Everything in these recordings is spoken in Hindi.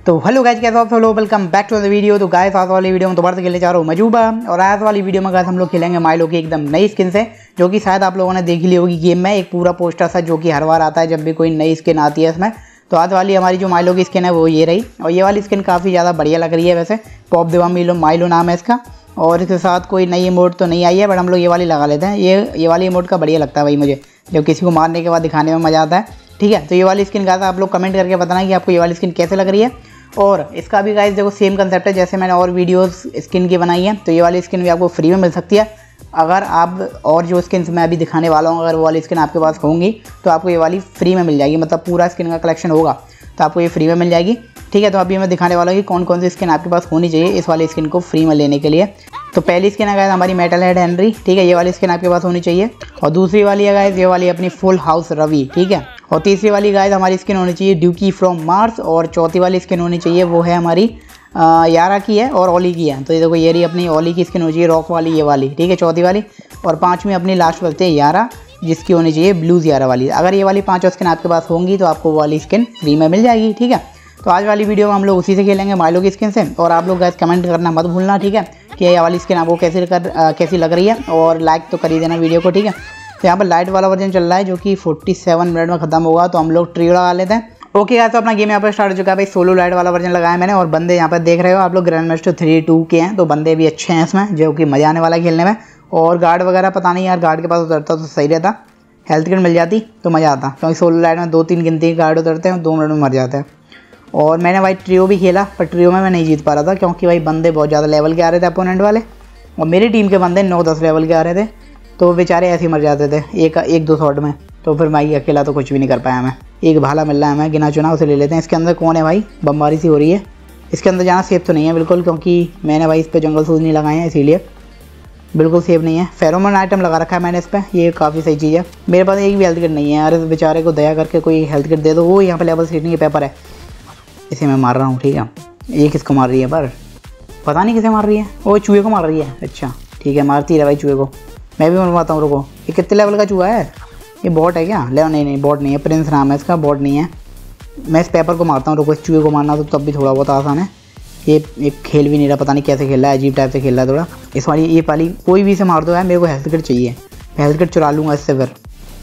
तो हेलो गाइस, कैसे हो आप लोग। Welcome back to the video. तो गाइस आज वाली वीडियो में दोबारा से खेलने जा रहा हूँ मजूबा। और आज वाली वीडियो में गाइस हम लोग खेलेंगे माइलो की एकदम नई स्किन से, जो कि शायद आप लोगों ने देख ली होगी गेम में। एक पूरा पोस्टर सा जो कि हर बार आता है जब भी कोई नई स्किन आती है इसमें। तो आज वाली हमारी जो माइलो की स्किन है वो ये रही, और ये वाली स्किन काफ़ी ज़्यादा बढ़िया लग रही है। वैसे पॉप देवा माइलो नाम है इसका, और इसके साथ कोई नई इमोट तो नहीं आई है, बट हम लोग ये वाली लगा लेते हैं। ये वाली इमोट का बढ़िया लगता है भाई मुझे, जब किसी को मारने के बाद दिखाने में मज़ा आता है। ठीक है, तो ये वाली स्किन गाइस आप लोग कमेंट करके बताना कि आपको ये वाली स्किन कैसे लग रही है। और इसका भी गाइस देखो सेम कंसेप्ट है जैसे मैंने और वीडियोस स्किन की बनाई है। तो ये वाली स्किन भी आपको फ्री में मिल सकती है अगर आप, और जो स्किन मैं अभी दिखाने वाला हूँ अगर वो वाली स्किन आपके पास होंगी तो आपको ये वाली फ्री में मिल जाएगी। मतलब पूरा स्किन का कलेक्शन होगा तो आपको ये फ्री में मिल जाएगी। ठीक है, तो अभी मैं दिखाने वाला हूँ कि कौन कौन सी स्किन आपके पास होनी चाहिए इस वाली स्किन को फ्री में लेने के लिए। तो पहली स्किन है गाइस हमारी मेटल हेड हेनरी। ठीक है, ये वाली स्किन आपके पास होनी चाहिए। और दूसरी वाली है गाइस ये वाली अपनी फुल हाउस रवि। ठीक है, और तीसरी वाली गाइस हमारी स्किन होनी चाहिए ड्यूकी फ्रॉम मार्स। और चौथी वाली स्किन होनी चाहिए वो है हमारी यारा की है और ओली की है। तो ये देखो ये रही अपनी ओली की स्किन होनी चाहिए रॉक वाली, ये वाली। ठीक है, चौथी वाली। और पाँचवीं अपनी लास्ट बचती है यारा, जिसकी होनी चाहिए ब्लूज यारा वाली। अगर ये वाली पाँचों स्किन आपके पास होंगी तो आपको वो वाली स्किन फ्री में मिल जाएगी। ठीक है, तो आज वाली वीडियो में हम लोग उसी से खेलेंगे माइलो की स्किन से। और आप लोग गाइस कमेंट करना मत भूलना, ठीक है, कि ये वाली स्किन आपको कैसी लग रही है, और लाइक तो कर ही देना वीडियो को। ठीक है, तो यहाँ पर लाइट वाला वर्जन चल रहा है जो कि 47 मिनट में खत्म होगा, तो हम लोग ट्रियो लगा लेते हैं। ओके गाइस, तो अपना गेम यहाँ पर स्टार्ट हो चुका है भाई। सोलो लाइट वाला वर्जन लगाया मैंने, और बंदे यहाँ पर देख रहे हो आप लोग ग्रैंड मास्टर 3-2 के हैं, तो बंदे भी अच्छे हैं इसमें, जो कि मज़ा आने वाला है खेलने में। और गार्ड वगैरह पता नहीं यार, गार्ड के पास उतरता तो सही रहता, हेल्थ किट मिल जाती तो मज़ा आता, क्योंकि सोलो लाइट में 2-3 गिनती गार्ड उतरते हैं, 2 मिनट में मर जाते हैं। और मैंने भाई ट्रियो भी खेला, पर ट्रियो में मैं नहीं जीत पा रहा था, क्योंकि भाई बंदे बहुत ज़्यादा लेवल के आ रहे थे अपोनेंट वाले, और मेरी टीम के बंदे 9-10 लेवल के आ रहे थे, तो बेचारे ऐसे ही मर जाते थे एक दो शॉट में। तो फिर मैं अकेला तो कुछ भी नहीं कर पाया। मैं एक भाला मिल रहा है, मैं गिना चुना उसे ले लेते हैं। इसके अंदर कौन है भाई, बमबारी सी हो रही है। इसके अंदर जाना सेफ तो नहीं है बिल्कुल, क्योंकि मैंने भाई इस पर जंगल सूज नहीं लगाए हैं, इसीलिए बिल्कुल सेफ नहीं है। फेरोमोन आइटम लगा रखा है मैंने इस पर, ये काफ़ी सही चीज़ है। मेरे पास एक भी हेल्थ किट नहीं है यार, इस बेचारे को दया करके कोई हेल्थ किट दे दो। वो यहाँ पर लेवल 16 के पेपर है, इसे मैं मार रहा हूँ। ठीक है, ये किसको मार रही है पर पता नहीं किसे मार रही है, वो चूहे को मार रही है। अच्छा ठीक है, मारती है भाई चूहे को, मैं भी मरवाता हूँ। रुको, ये कितने लेवल का चूहा है, ये बॉट है क्या? ले नहीं बॉट नहीं है, प्रिंस नाम है इसका, बॉट नहीं है। मैं इस पेपर को मारता हूँ। रुको, इस चूहे को मारना तो तब भी थोड़ा बहुत आसान है। ये खेल भी नहीं रहा, पता नहीं कैसे खेल रहा है, अजीब टाइप से खेल रहा है थोड़ा। इस वाली ये वाली कोई भी से मार दो यार, मेरे को हेल्थ किट चाहिए, मैं हेल्थ किट चुरा लूँगा इससे। फिर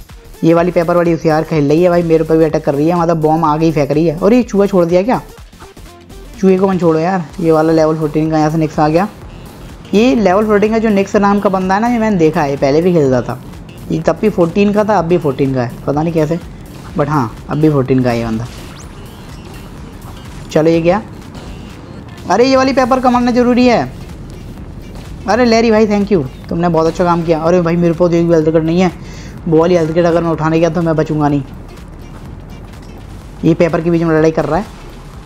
ये वाली पेपर वाली होशियार खेल रही है भाई, मेरे ऊपर भी अटैक कर रही है, मतलब बॉम्ब आगे ही फेंक रही है। और ये चूहा छोड़ दिया क्या? चूहे को मन छोड़ो यार। ये वाला लेवल 14 का यहाँ से निक्स आ गया। ये लेवल 14 का जो निक्स नाम का बंदा है ना, ये मैंने देखा है, पहले भी खेलता था। ये तब भी 14 का था, अब भी 14 का है, पता नहीं कैसे, बट हाँ अब भी 14 का है ये बंदा। चलो ये गया। अरे ये वाली पेपर का मारना ज़रूरी है। अरे लैरी भाई थैंक यू, तुमने बहुत अच्छा काम किया। अरे भाई मेरे पास एक भी हेल्थ किट नहीं है, वो वाली हेल्थ किट अगर मैं उठाने गया तो मैं बचूंगा नहीं। ये पेपर के बीच में लड़ाई कर रहा है,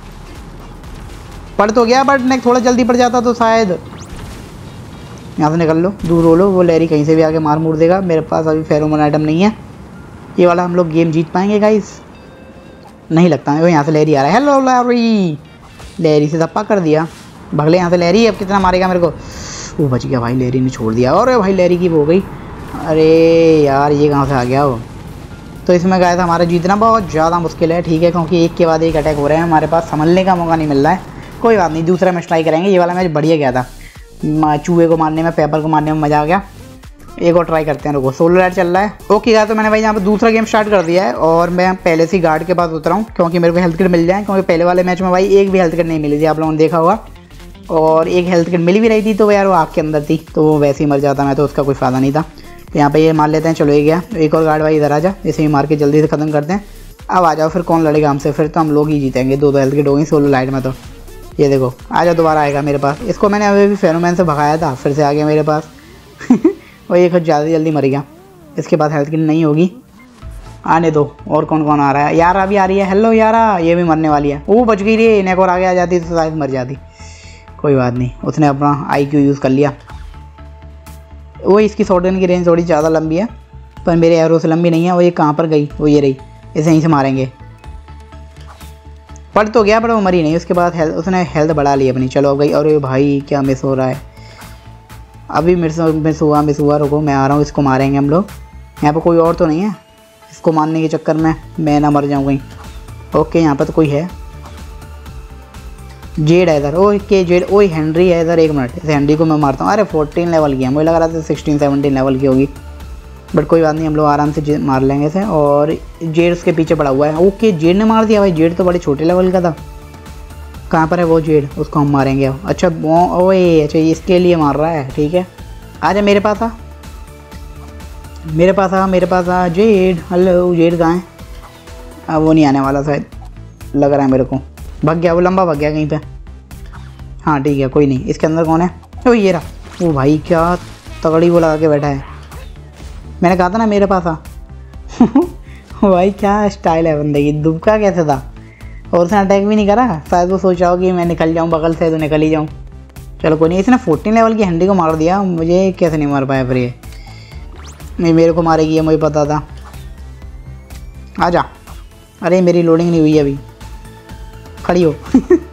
पड़ तो गया, बट नेक्स्ट थोड़ा जल्दी पड़ जाता तो शायद। यहाँ से निकल लो, दूर हो लो, वो लैरी कहीं से भी आके मार मूर देगा। मेरे पास अभी फेरोमोन आइटम नहीं है, ये वाला हम लोग गेम जीत पाएंगे गाइस, नहीं लगता है। वो यहाँ से लैरी आ रहा है, हेलो लैरी। लैरी से धप्पा कर दिया, भगले यहाँ से लैरी। अब कितना मारेगा मेरे को? वो बच गया भाई, लैरी ने छोड़ दिया। और भाई लैरी की हो गई। अरे यार ये कहाँ से आ गया वो? तो इसमें गाइस हमारा जीतना बहुत ज़्यादा मुश्किल है। ठीक है, क्योंकि एक के बाद एक अटैक हो रहे हैं, हमारे पास संभलने का मौका नहीं मिल रहा है। कोई बात नहीं, दूसरा मैच ट्राई करेंगे। ये वाला मैच बढ़िया गया था, चूहे को मारने में, पेपर को मारने में मज़ा आ गया। एक और ट्राई करते हैं। रुको, सोलो लाइट चल रहा है। ओके यार, तो मैंने भाई यहाँ पर दूसरा गेम स्टार्ट कर दिया है, और मैं पहले से गार्ड के पास उतरा हूँ, क्योंकि मेरे को हेल्थ किट मिल जाए। क्योंकि पहले वाले मैच में भाई एक भी हेल्थ किट नहीं मिली थी, आप लोगों ने देखा होगा। और एक हेल्थ किट मिल भी रही थी तो यार वो आग के अंदर थी, तो वो वैसे ही मर जाता मैं, तो उसका कोई फ़ायदा नहीं था। तो यहाँ पर ये मार लेते हैं। चलो ये गया। एक और गार्ड भाई इधर आ जा, इसे ही मार के जल्दी से ख़त्म करते हैं। अब आ जाओ, फिर कौन लड़ेगा हमसे? फिर तो हम लोग ही जीतेंगे, 2-2 हेल्थ किट हो गई सोलो लाइट में। तो ये देखो आजा, दोबारा आएगा मेरे पास। इसको मैंने अभी भी फेरोमैन से भगाया था, फिर से आ गया मेरे पास। और ये खुद ज़्यादा जल्दी मर गया, इसके बाद हेल्थ किट नहीं होगी। आने दो, और कौन कौन आ रहा है? यारा भी आ रही है, हेलो यारा, ये भी मरने वाली है। वो बच गई रे, एक और आगे आ जाती तो शायद मर जाती। कोई बात नहीं, उसने अपना IQ यूज़ कर लिया। वो इसकी शॉटगन की रेंज थोड़ी ज़्यादा लंबी है, पर मेरे एरो से लंबी नहीं है। वो ये कहाँ पर गई? वो ये रही, इसे यहीं से मारेंगे। पड़ तो गया, पर वो मरी नहीं। उसके बाद उसने हेल्थ बढ़ा ली अपनी। चलो गई। अरे भाई क्या मिस हो रहा है, अभी मिस हुआ। रुको मैं आ रहा हूँ, इसको मारेंगे हम लोग। यहाँ पर कोई और तो नहीं है, इसको मारने के चक्कर में मैं ना मर जाऊँ कहीं। ओके यहाँ पर तो कोई है, जेड है इधर, ओके जेड, ओए हेनरी है इधर। 1 मिनट, इस हेनरी को मैं मारता हूँ। अरे 14 लेवल की है, मुझे लग रहा था 16-17 लेवल की होगी, बट कोई बात नहीं, हम लोग आराम से मार लेंगे इसे। और जेड उसके पीछे पड़ा हुआ है। ओके जेड ने मार दिया भाई, जेड तो बड़े छोटे लेवल का था। कहाँ पर है वो जेड, उसको हम मारेंगे अब। अच्छा ओए, अच्छा इसके लिए मार रहा है, ठीक है। आजा मेरे पास आ, मेरे पास आ, मेरे पास आ जेड। हेलो जेड कहाँ है? अब वो नहीं आने वाला शायद, लग रहा है मेरे को। भाग गया वो, लंबा भाग गया कहीं पे। हाँ ठीक है, कोई नहीं। इसके अंदर कौन है? ओ ये रहा। ओ भाई क्या तगड़ी वो लगा के बैठा है। मैंने कहा था ना मेरे पास आ। भाई क्या स्टाइल है बंदे की। दुबका कैसे था, और उसने अटैक भी नहीं करा। शायद वो सोचा हो कि मैं निकल जाऊँ बगल से, तो निकल ही जाऊँ। चलो कोई नहीं। इसने 14 लेवल की हेनरी को मार दिया, मुझे कैसे नहीं मार पाया फिर ये। मेरे को मारेगी, ये मुझे पता था। आजा। अरे मेरी लोडिंग नहीं हुई अभी, खड़ी हो।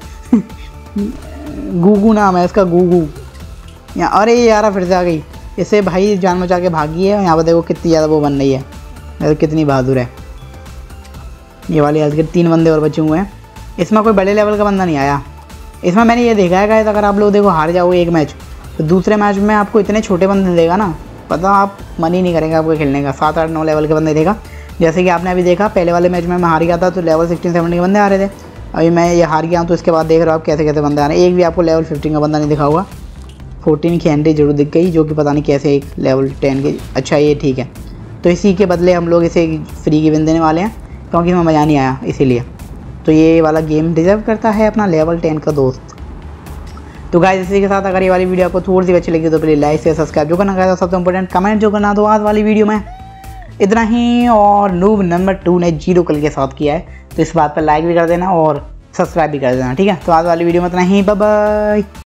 गूगू नाम है इसका, गूगू। यहाँ अरे यार फिर से आ गई। इसे भाई जान बचा के भागी है। यहाँ पर देखो कितनी ज़्यादा वो बन रही है, तो कितनी बहादुर है ये वाली। आज के 3 बंदे और बचे हुए हैं। इसमें कोई बड़े लेवल का बंदा नहीं आया। इसमें मैंने ये देखा है गाइस, अगर आप लोग देखो हार जाओगे एक मैच, तो दूसरे मैच में आपको इतने छोटे बंदे देगा ना, पता आप मन ही नहीं करेंगे आपको खेलने का। 7-8-9 लेवल के बंदे देगा। जैसे कि आपने अभी देखा पहले वाले मैच में मैं हार गया था, तो लेवल 16-17 के बंदे आ रहे थे। अभी मैं ये हार गया हूँ, तो इसके बाद देख रहे हो आप कैसे कैसे बंदे आ रहे हैं। एक भी आपको लेवल 15 का बंदा नहीं दिखा होगा। 14 की हेनरी जरूर दिख गई, जो कि पता नहीं कैसे एक लेवल 10 की। अच्छा ये ठीक है, तो इसी के बदले हम लोग इसे फ्री की विन देने वाले हैं, क्योंकि इसमें मज़ा नहीं आया इसीलिए। तो ये वाला गेम डिजर्व करता है अपना लेवल 10 का दोस्त। तो गाइस इसी के साथ अगर ये वाली वीडियो आपको थोड़ी सी अच्छी लगी तो प्लीज़ लाइक से सब्सक्राइब जो करना गाइस, सबसे इंपॉर्टेंट कमेंट जो करना। तो आज वाली वीडियो में इतना ही, और नूब नंबर 2 ने 0 किल के साथ किया है, तो इस बात पर लाइक भी कर देना और सब्सक्राइब भी कर देना, ठीक है। तो आज वाली वीडियो में इतना ही, बाय बाय।